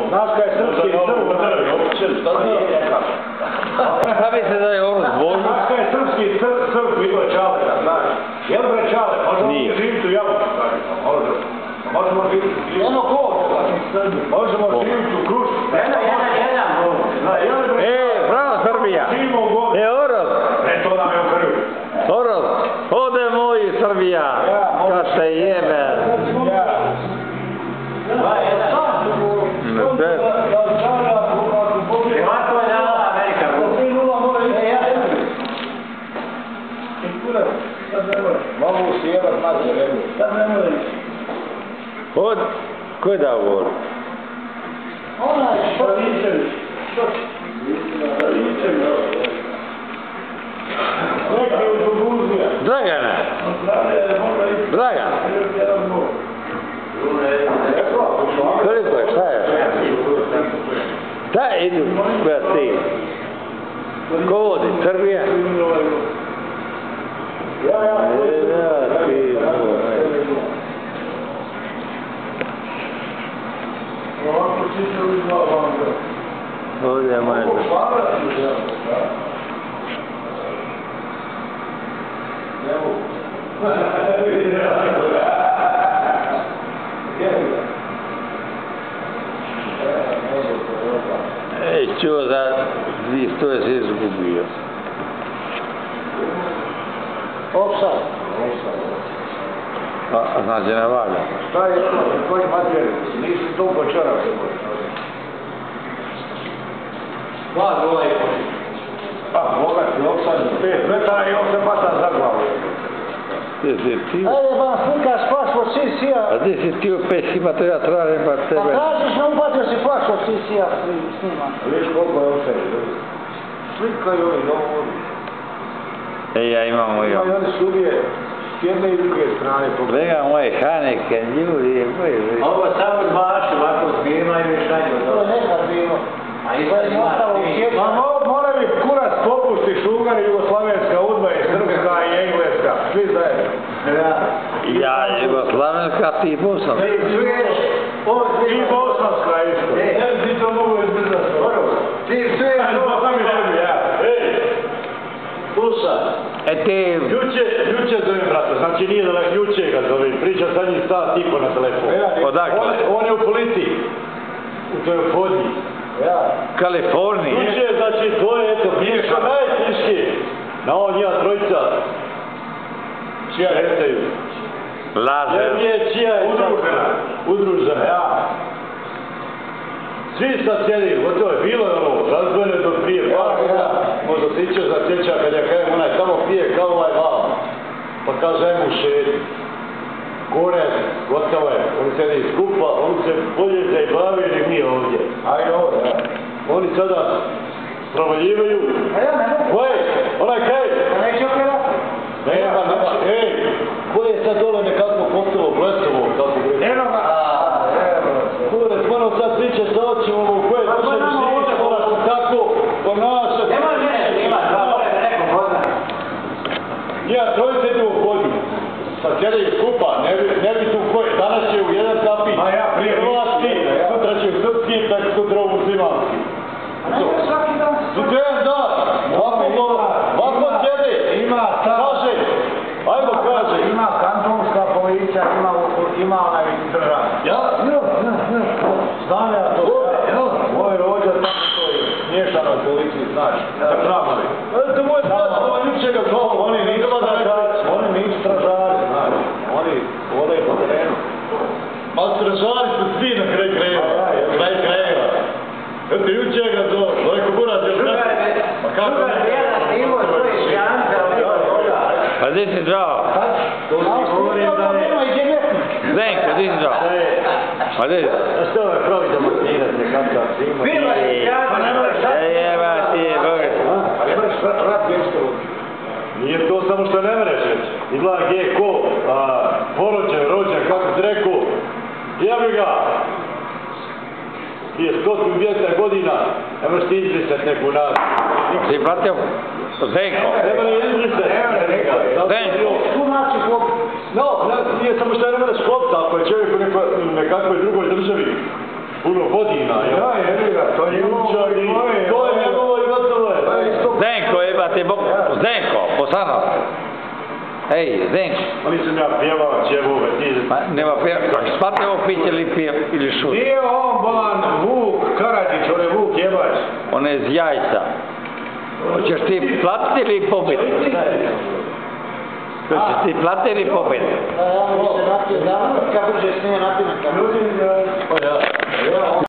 Znaš kaj je srpski Šta bi se da je ono zbojno? Znaš kaj je srpski crk vidio Čaleta, znaš? Jel bre Čale, možemo mi živiti u Jabuku, možemo živiti ono kod, možemo živiti u Krušku. Bravo Srbija! Orel! To nam je u krvi. Orel! Ode moji Srbija! Kad se jebe! Mogu sjebat mađe, rebu. Sad ne može. Ko je dao gol? Onaj Šaričević. Neki od Buguzija. Dragana! Dragan! Koliko je, šta je? Da, idu koja ti. Ko vodi? Srbija? Ovdje je moja čuo da 200 je se izgubio. Offside. Znači ne valja. Šta je ono, koji mater, nisi toliko čarav. Dva gola i poli. Pa, bogat je offside, 5 metara i on se pata za glavu. Ajde, ba, slikaš flaš od Sisija. A gdje si ti opet imate, ja tražim pa tebe. Pa tražiš, ne upatio si flaš od Sisija snima. Viš koliko je offside. Slikaju ovi dovoljni. Ja imamo i on. Oni sudije s jedne i druge strane. Gleda moje Haneke, ljudi, ovo samo dvaši, ovako snimaju i šalju. To je nekad bilo. A i sad ima ti. Mora mi kurac popusti Šugar i Jugoslavenska udba i Srpska i Engleska. Svi zajedno. Ja, Jugoslavenska, ti Bosanska. I Bosanska isto. Ti to mogu izdržati. Ti sve ovo sami sebi, ja. Slušaj. Juče zovem brata, znači nije da juče ga zovem, priča sa njim sat i po na telefonu. Odakle? On je u policiji, u toj podnji. Kaliforniji. Juče, znači tvoje, eto, piješa najtiški, na on ja trojica, čija hetaju. Lažer. Čija je udružena. Svi sad sjedi, gotovo je bilo ono, razvojene do prije, možda se iće za tječa kad ja kajem onaj tamo pije kao ovaj val, pa kaže ajmo šedi. Gore, gotovo je, oni sjedi skupa, oni se bolje zajebavaju nek mi ovdje. Ajde ovdje, oni sada provaljivaju. Koje? Onaj kaj? Nema, ko je sad dole nekako postalo blesovo, kako bi rekao? Kure, moram sad priče sa očima u koje duše mi živiš, moraš se tako ponašati. Nema neko pozna. Ja, trojice idu u hodnju. Sad sjedaju skupa, ne bi tu koje. Danas će u jedan kapi hrvatski, sutra će u srpski, tak sutra u muslimanski. Sutra jedan dan, ovako sjede. Kaže, ajmo kaže. Ima kantonska policija, ima onaj država. Ja? Znam ja to. Moj rođa tako to je smiješano u policiji, znaš. Za kramavi. To moj brat, ovo ljuče ga kao, oni nisu stražari, znaš. Oni hodaju po terenu. Ma stražari su svi na kraj krajeva. Eto ljuče ga zove, rekao burat, jel tako? Pa kako Pa gdje si zvao? To ti govorim da je... Zdenko, gdje si zvao? Pa gdje si? A što je pravi da montirate nekakav zima? Jeba ti je, Boga. Ali imaš rad vječko. Nije to samo što ne mreš reći. Izgleda gdje je ko, rođen, kako ti rekao. Jebi ga! Prije 100-200 godina, ne možeš ti izbrisati neku nadu. Si platio Zdenko? Ne možeš izbrisati. Zdenko? No, nije samo što ne možeš klopta, ako je čovjek u nekakvoj drugoj državi. puno godina, jel? Ja, jebi ga, to je njegovo i moje. To je njegovo i gotovo je. Zdenko, jebate, Zdenko, Bosanov. Ej, Zdenko. Pa nisam ja pjevač, evo ga, ti... Pa nema pjevač, spate ovo piće ili šut. Nije on bolan Vuk Karadžić, on je Vuk jebač. On je iz jajca. Hoćeš ti platiti ili pobiti? Hoćeš ti platiti ili pobiti? Ja, mi se napije, da, kad brže snije napije na kameru.